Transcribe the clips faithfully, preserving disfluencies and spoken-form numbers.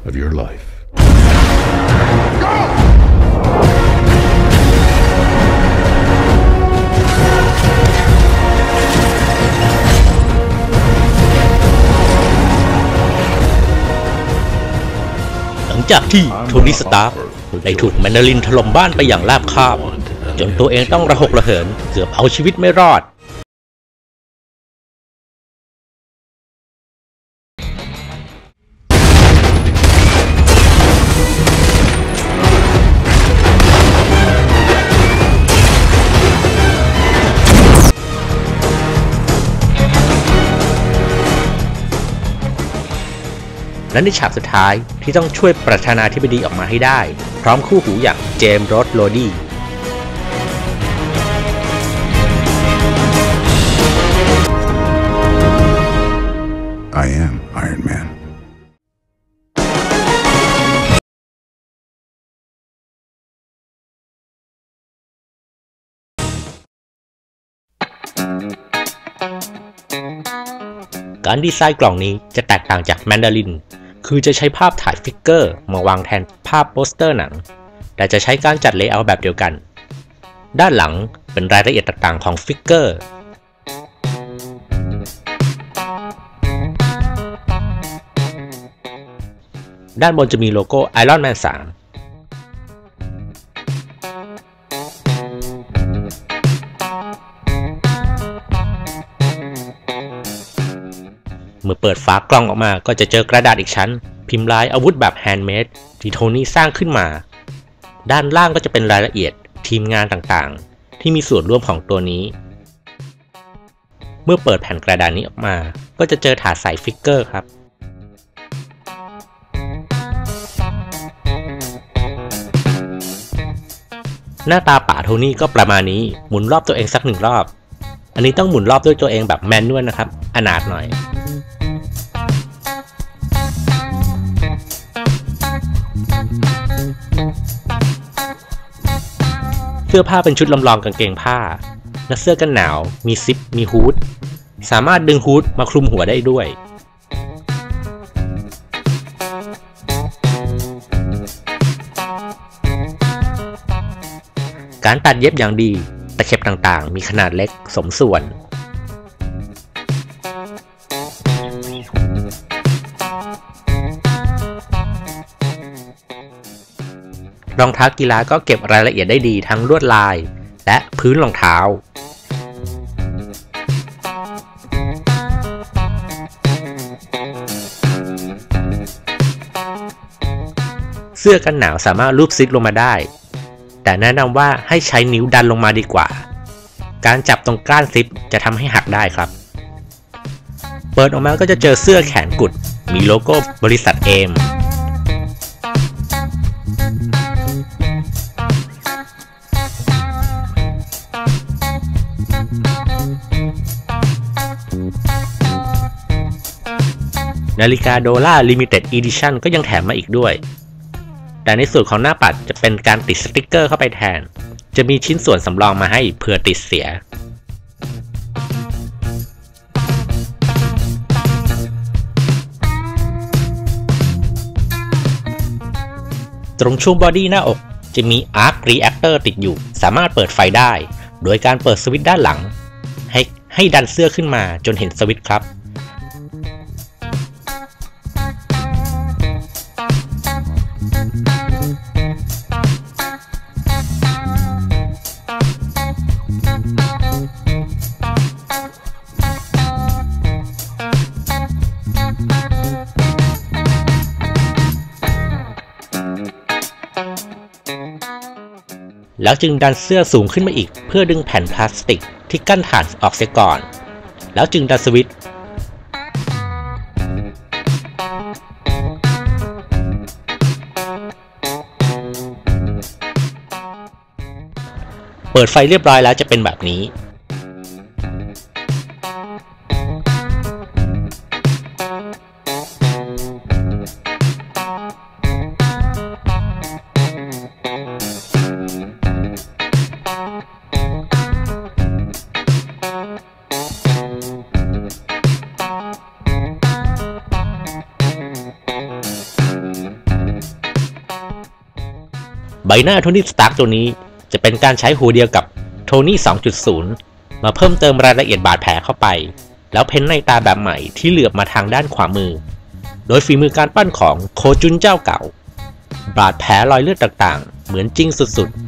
of your life. Go! หลังจากที่โทนี่สตาร์คได้ถูกแมนดารินถล่มบ้านไปอย่างราบคาบจนตัวเองต้องระหกระเหินเกือบเอาชีวิตไม่รอดและในฉากสุดท้ายที่ต้องช่วยประธานาธิบดีออกมาให้ได้พร้อมคู่หูอย่างเจมส์ โรส โรดี้ I am Iron Man. การดีไซน์กล่องนี้จะแตกต่างจากแมนดารินคือจะใช้ภาพถ่ายฟิกเกอร์มาวางแทนภาพโปสเตอร์หนังแต่จะใช้การจัดเลเยอร์แบบเดียวกันด้านหลังเป็นรายละเอียดต่างๆของฟิกเกอร์ด้านบนจะมีโลโก้ Iron Man สามเมื่อเปิดฝากล่องออกมาก็จะเจอกระดาษอีกชั้นพิมพ์ลายอาวุธแบบแฮนด์เมดที่โทนี่สร้างขึ้นมาด้านล่างก็จะเป็นรายละเอียดทีมงานต่างๆที่มีส่วนร่วมของตัวนี้เมื่อเปิดแผ่นกระดาษนี้ออกมาก็จะเจอถาดใส่ฟิกเกอร์ครับหน้าตาป่าโทนี่ก็ประมาณนี้หมุนรอบตัวเองสักหนึ่งรอบอันนี้ต้องหมุนรอบด้วยตัวเองแบบแมนนวลนะครับอนาถหน่อยเสื้อผ้าเป็นชุดลำลองกางเกงผ้าและเสื้อกันหนาวมีซิปมีฮู้ดสามารถดึงฮู้ดมาคลุมหัวได้ด้วยการตัดเย็บอย่างดีตะเข็บต่างๆมีขนาดเล็กสมส่วนรองเท้ากีฬาก็เก็บรายละเอียดได้ดีทั้งลวดลายและพื้นรองเท้าเสื้อกันหนาวสามารถลูบซิปลงมาได้แต่แนะนำว่าให้ใช้นิ้วดันลงมาดีกว่าการจับตรงก้านซิปจะทำให้หักได้ครับเปิดออกมาก็จะเจอเสื้อแขนกุดมีโลโก้บริษัทเอมนาฬิกาโดล่า Limited Edition ก็ยังแถมมาอีกด้วยแต่ในส่วนของหน้าปัดจะเป็นการติดสติ๊กเกอร์เข้าไปแทนจะมีชิ้นส่วนสำรองมาให้เผื่อติดเสียตรงช่วงบอดี้หน้าอกจะมี Arc Reactor ติดอยู่สามารถเปิดไฟได้โดยการเปิดสวิตช์ด้านหลังให้ให้ดันเสื้อขึ้นมาจนเห็นสวิตช์ครับแล้วจึงดันเสื้อสูงขึ้นมาอีกเพื่อดึงแผ่นพลาสติกที่กั้นฐานออกเสียก่อนแล้วจึงดันสวิตช์เปิดไฟเรียบร้อยแล้วจะเป็นแบบนี้ใบหน้าโทนี่สตาร์กตัวนี้จะเป็นการใช้หัวเดียวกับโทนี่ สองจุดศูนย์ มาเพิ่มเติมรายละเอียดบาดแผลเข้าไปแล้วเพ้นในตาแบบใหม่ที่เหลือบมาทางด้านขวามือโดยฝีมือการปั้นของโคจุนเจ้าเก่าบาดแผลรอยเลือดต่างๆเหมือนจริงสุดๆ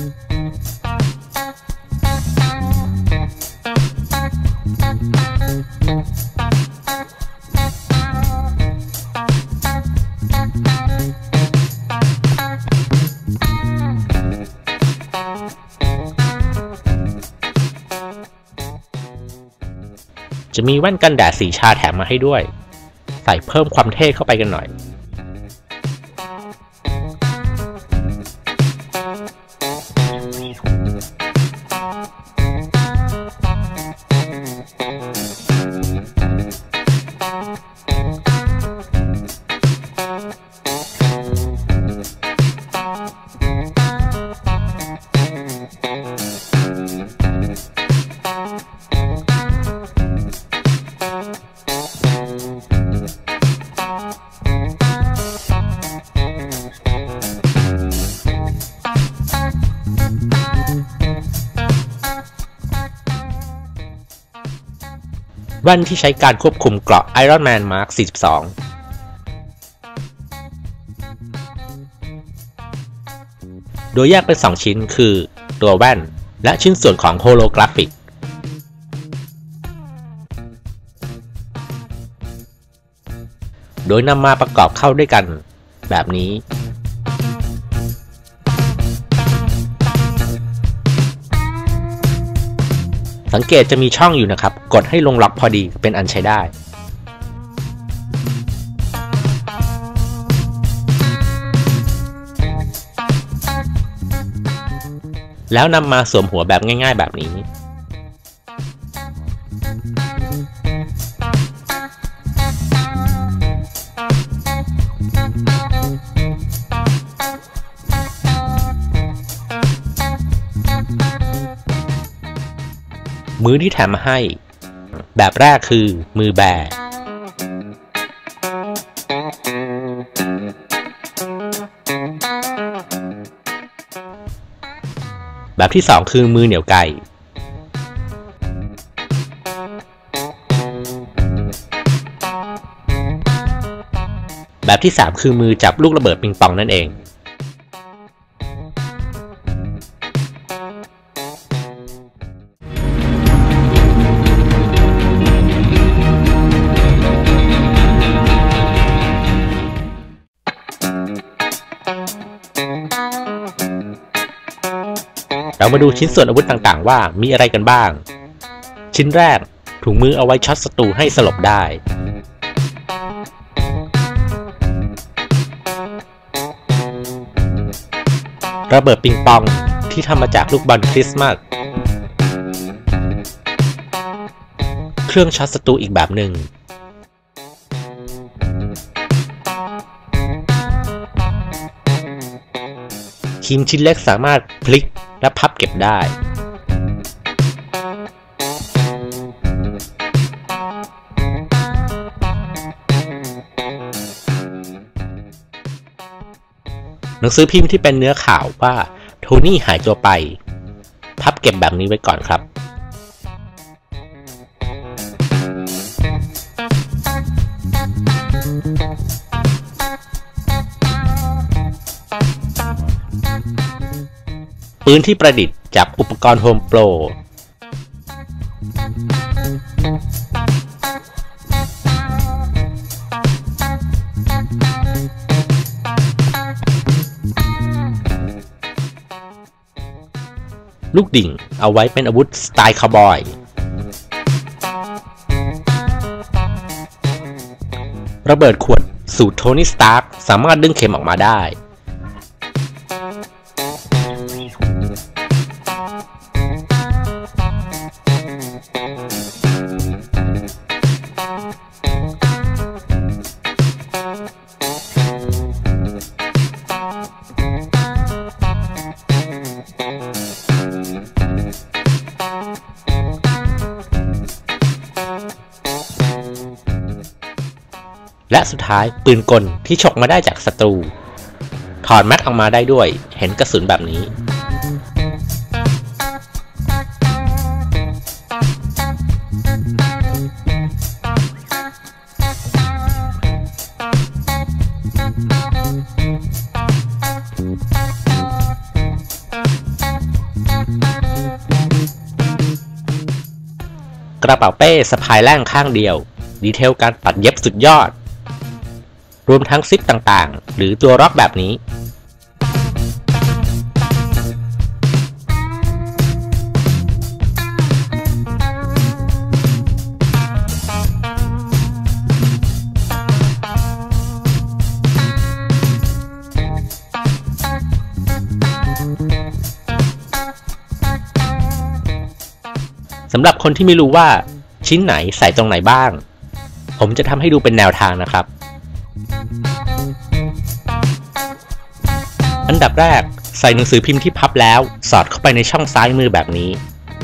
จะมีแว่นกันแดดสีชาแถมมาให้ด้วยใส่เพิ่มความเท่เข้าไปกันหน่อยแว่นที่ใช้การควบคุมเกราะ Iron Man Mark สี่สิบสอง โดยแยกเป็นสองชิ้นคือตัวแว่นและชิ้นส่วนของโฮโลกราฟิกโดยนำมาประกอบเข้าด้วยกันแบบนี้สังเกตจะมีช่องอยู่นะครับกดให้ลงล็อกพอดีเป็นอันใช้ได้แล้วนำมาสวมหัวแบบง่ายๆแบบนี้มือที่แถมมาให้แบบแรกคือมือแบแบบที่สองคือมือเหนี่ยวไกแบบที่สามคือมือจับลูกระเบิดปิงปองนั่นเองเรามาดูชิ้นส่วนอาวุธต่างๆว่ามีอะไรกันบ้างชิ้นแรกถุงมือเอาไว้ช็อตศัตรูให้สลบได้ระเบิดปิงปองที่ทำมาจากลูกบอลคริสต์มาสเครื่องช็อตศัตรูอีกแบบหนึ่งครีมชิ้นเล็กสามารถพลิกและพับเก็บได้หนังสือพิมพ์ที่เป็นเนื้อข่าวว่าโทนี่หายตัวไปพับเก็บแบบนี้ไว้ก่อนครับปืนที่ประดิษฐ์จากอุปกรณ์โฮมโปรลูกดิ่งเอาไว้เป็นอาวุธสไตล์คาวบอยระเบิดขวดสูตรโทนี่สตาร์กสามารถดึงเข็มออกมาได้และสุดท้ายปืนกลที่ฉกมาได้จากศัตรูถอดแม็กออกมาได้ด้วยเห็นกระสุนแบบนี้กระเป๋าเป้สะพายแล่งข้างเดียวดีเทลการตัดเย็บสุดยอดรวมทั้งซิปต่างๆหรือตัวล็อกแบบนี้สำหรับคนที่ไม่รู้ว่าชิ้นไหนใส่ตรงไหนบ้างผมจะทำให้ดูเป็นแนวทางนะครับอันดับแรกใส่หนังสือพิมพ์ที่พับแล้วสอดเข้าไปในช่องซ้ายมือแบบนี้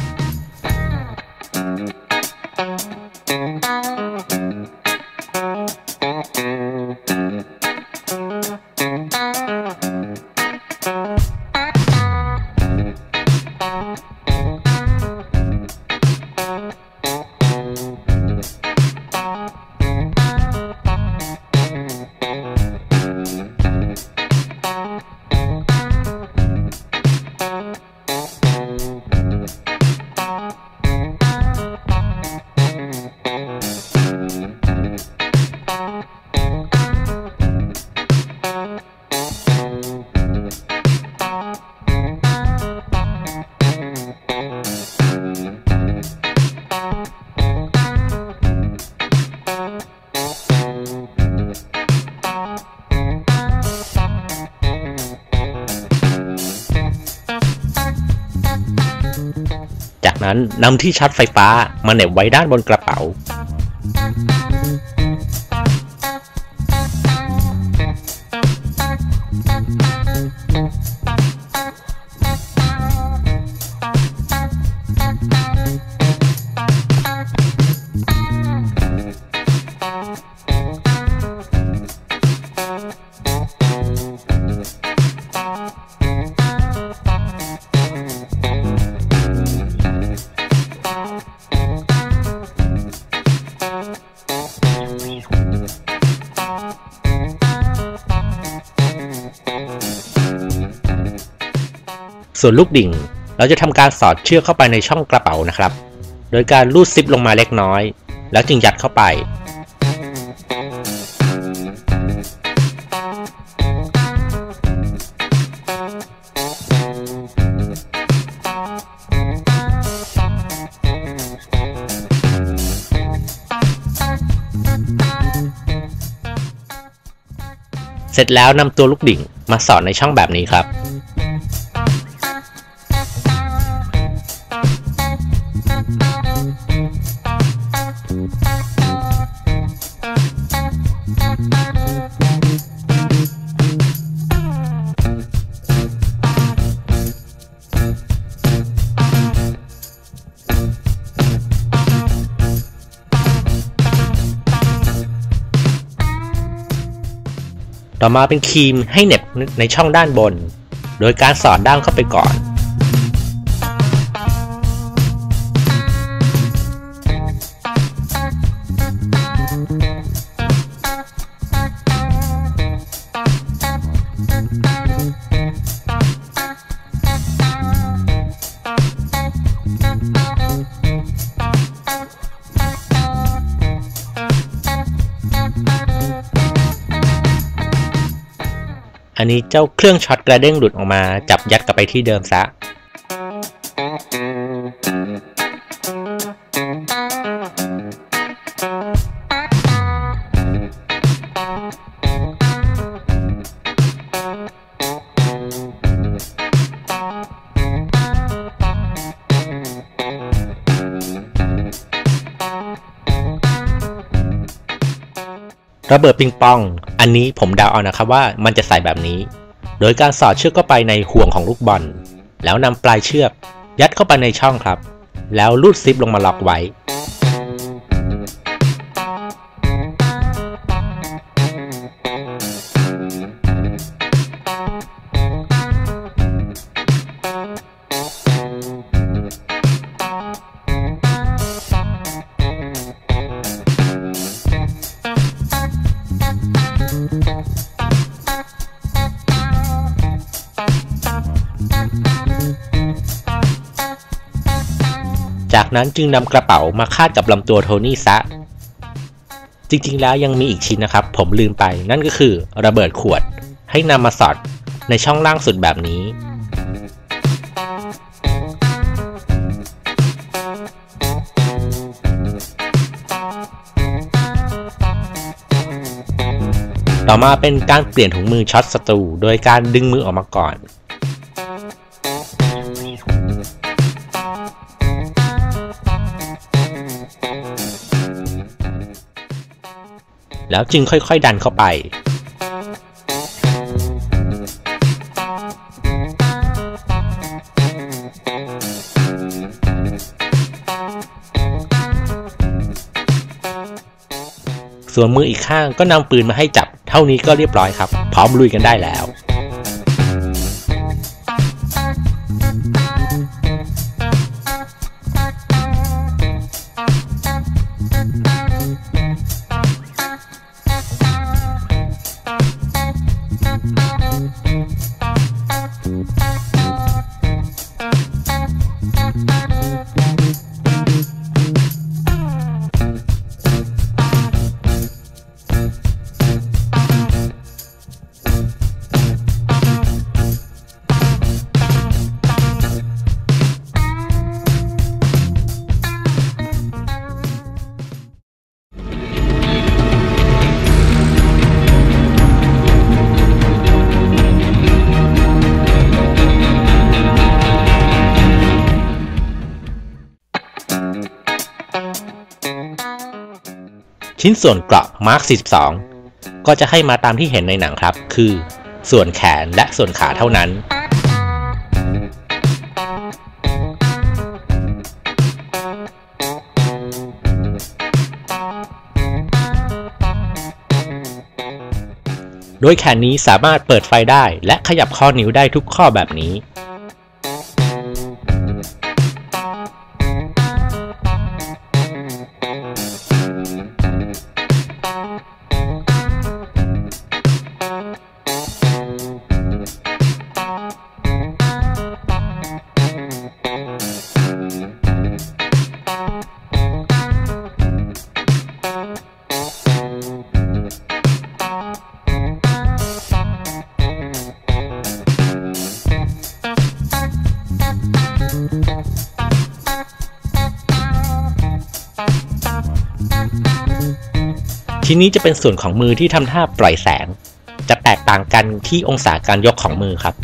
จากนั้นนำที่ชาร์จไฟฟ้ามาเหน็บไว้ด้านบนกระเป๋าส่วนลูกดิ่งเราจะทำการสอดเชือกเข้าไปในช่องกระเป๋านะครับโดยการลูดซิปลงมาเล็กน้อยแล้วจึงยัดเข้าไปเสร็จแล้วนำตัวลูกดิ่งมาสอดในช่องแบบนี้ครับต่อมาเป็นครีมให้เหน็บในช่องด้านบนโดยการสอดด้ามเข้าไปก่อนอันนี้เจ้าเครื่องช็อตกระเด้งหลุดออกมาจับยัดกลับไปที่เดิมซะระเบิดปิงปองอันนี้ผมเดาเอานะครับว่ามันจะใส่แบบนี้โดยการสอดเชือกเข้าไปในห่วงของลูกบอลแล้วนำปลายเชือกยัดเข้าไปในช่องครับแล้วลูดซิปลงมาล็อกไว้จากนั้นจึงนำกระเป๋ามาคาดกับลำตัวโทนี่ซะจริงๆแล้วยังมีอีกชิ้นนะครับผมลืมไปนั่นก็คือระเบิดขวดให้นำมาสอดในช่องล่างสุดแบบนี้ต่อมาเป็นการเปลี่ยนถุงมือช็อตศัตรูโดยการดึงมือออกมาก่อนแล้วจึงค่อยๆดันเข้าไปส่วนมืออีกข้างก็นำปืนมาให้จับเท่านี้ก็เรียบร้อยครับพร้อมลุยกันได้แล้วชิ้นส่วนเกราะ มาร์ค สี่สิบสอง ก็จะให้มาตามที่เห็นในหนังครับคือส่วนแขนและส่วนขาเท่านั้นโดยแขนนี้สามารถเปิดไฟได้และขยับข้อนิ้วได้ทุกข้อแบบนี้ชิ้นนี้จะเป็นส่วนของมือที่ทำท่าปล่อยแสงจะแตกต่างกันที่องศาการยกของมือครับ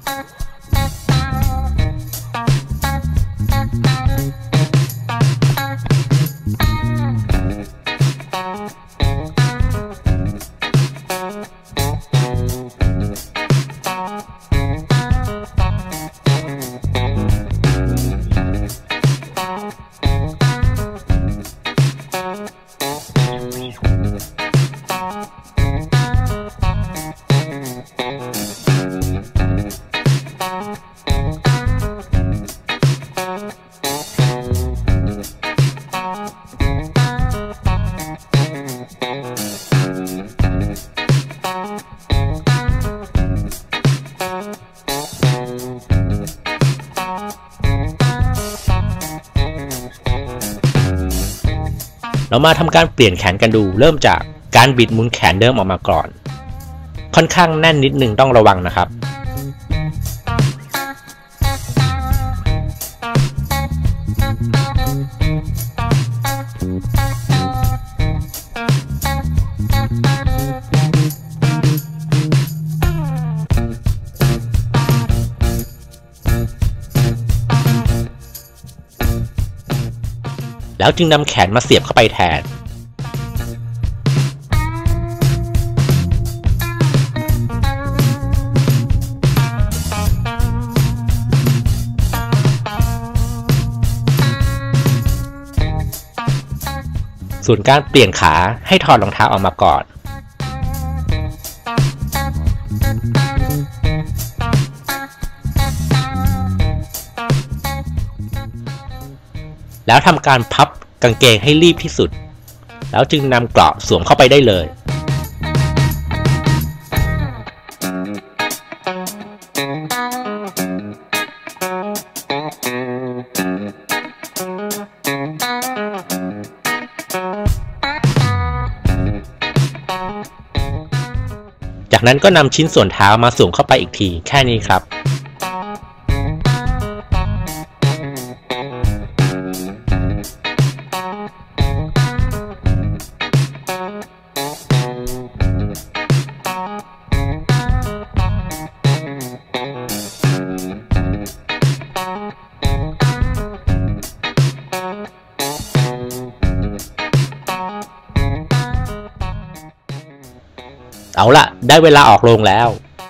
เรามาทำการเปลี่ยนแขนกันดูเริ่มจากการบิดหมุนแขนเดิมออกมาก่อนค่อนข้างแน่นนิดนึงต้องระวังนะครับแล้วจึงนำแขนมาเสียบเข้าไปแทนส่วนการเปลี่ยนขาให้ถอดรองเท้าออกมาก่อนแล้วทำการพับกางเกงให้รีบที่สุดแล้วจึงนำเกราะสวมเข้าไปได้เลยจากนั้นก็นำชิ้นส่วนเท้ามาสวมเข้าไปอีกทีแค่นี้ครับเอาล่ะได้เวลาออกโรงแล้ว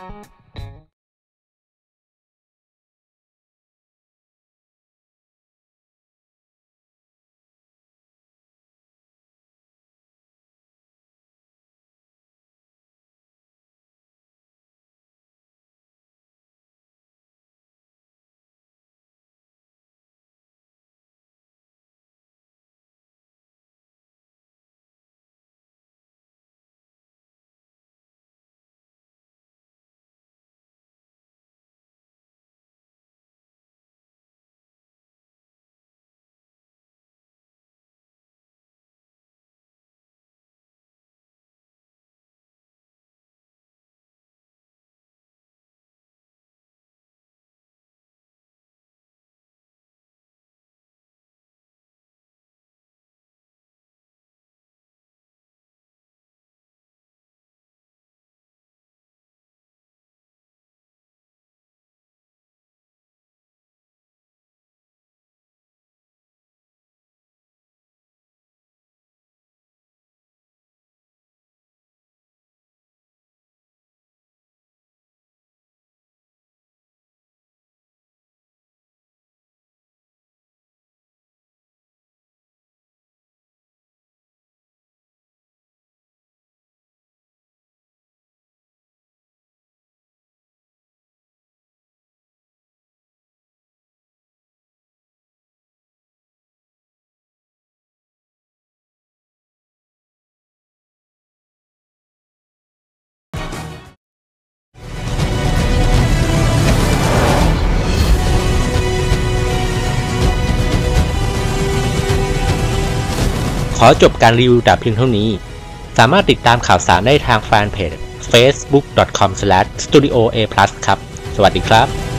ขอจบการรีวิวแต่เพียงเท่านี้สามารถติดตามข่าวสารได้ทางแฟนเพจ เฟซบุ๊ก ดอท คอม สแลช สตูดิโอ เอ พลัส ครับสวัสดีครับ